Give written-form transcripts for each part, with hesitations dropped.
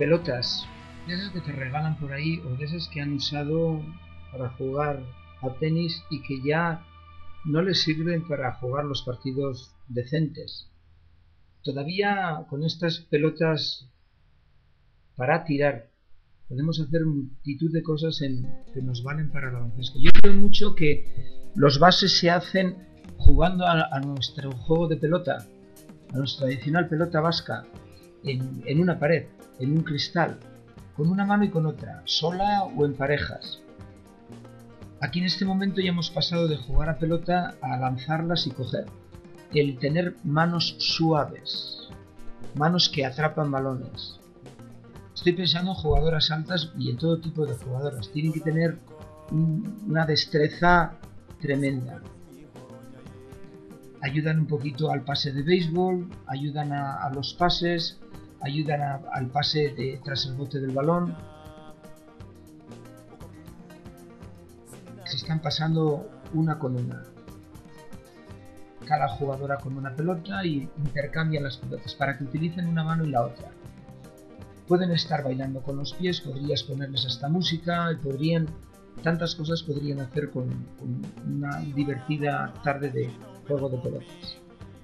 pelotas, de esas que te regalan por ahí o de esas que han usado para jugar a tenis y que ya no les sirven para jugar los partidos decentes. Todavía con estas pelotas para tirar podemos hacer multitud de cosas que nos valen para el baloncesto. Yo creo mucho que los bases se hacen jugando a nuestro juego de pelota, a nuestra tradicional pelota vasca, en una pared, en un cristal, con una mano y con otra, sola o en parejas. Aquí en este momento ya hemos pasado de jugar a pelota a lanzarlas y coger. El tener manos suaves, manos que atrapan balones. Estoy pensando en jugadoras altas y en todo tipo de jugadoras. Tienen que tener una destreza tremenda. Ayudan un poquito al pase de béisbol, ayudan a los pases, ayudan al pase tras el bote del balón. Se están pasando una con una. Cada jugadora con una pelota y intercambian las pelotas para que utilicen una mano y la otra. Pueden estar bailando con los pies, podrías ponerles hasta música y tantas cosas podrían hacer con una divertida tarde de juego de pelotas.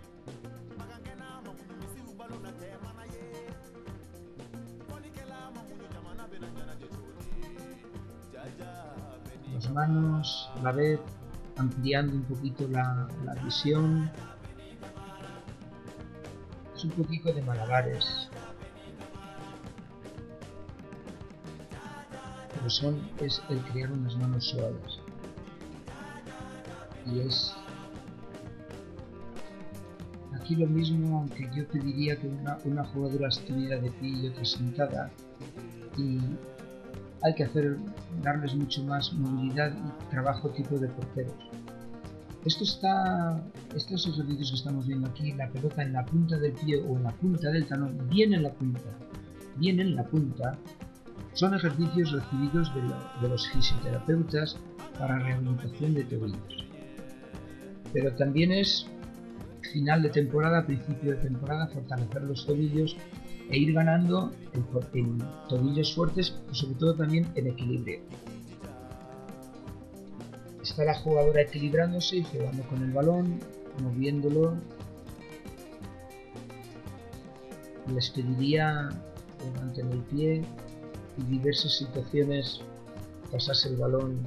Las manos, a la vez ampliando un poquito la visión. Es un poquito de malabares. Pero es el crear unas manos suaves. Y es aquí lo mismo, aunque yo te diría que una jugadora estuviera de pie y otra sentada, y hay que darles mucho más movilidad y trabajo tipo de porteros. Estos ejercicios que estamos viendo aquí, la pelota en la punta del pie o en la punta del talón, bien en la punta, son ejercicios recibidos de los fisioterapeutas para rehabilitación de tobillos. Pero también es final de temporada, principio de temporada, fortalecer los tobillos e ir ganando en tobillos fuertes, pero sobre todo también en equilibrio. Está la jugadora equilibrándose y jugando con el balón, moviéndolo. Les pediría que levanten el pie y diversas situaciones, pasarse el balón.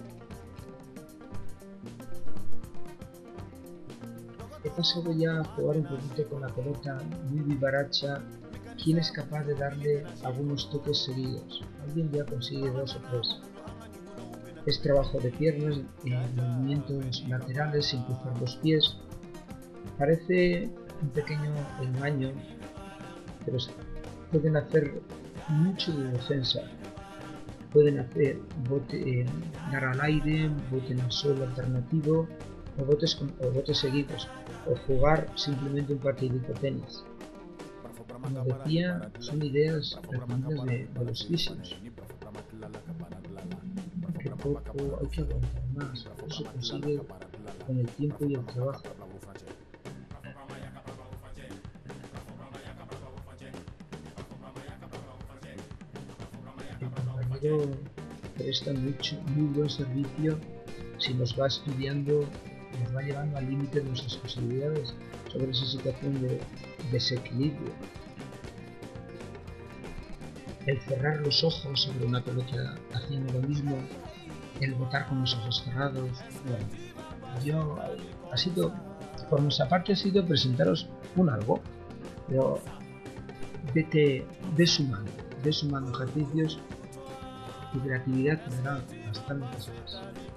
He pasado ya a jugar un poquito con la pelota, muy vivaracha. ¿Quién es capaz de darle algunos toques seguidos? Alguien ya consigue 2 o 3. Es trabajo de piernas, movimientos laterales sin cruzar los pies. Parece un pequeño engaño, pero pueden hacer mucho de defensa. Pueden hacer dar al aire, bote en el suelo alternativo, o botes seguidos, o jugar simplemente un partidito de tenis. Como decía, son ideas recibidas de los físicos. Que poco hay que aguantar más, eso se consigue con el tiempo y el trabajo. El compañero presta muy buen servicio si nos va estudiando, nos va llevando al límite de nuestras posibilidades sobre esa situación de desequilibrio. El cerrar los ojos sobre una pelota haciendo lo mismo, el botar con los ojos cerrados. Bueno, por nuestra parte ha sido presentaros algo, pero ve sumando ejercicios y creatividad que dará bastantes cosas.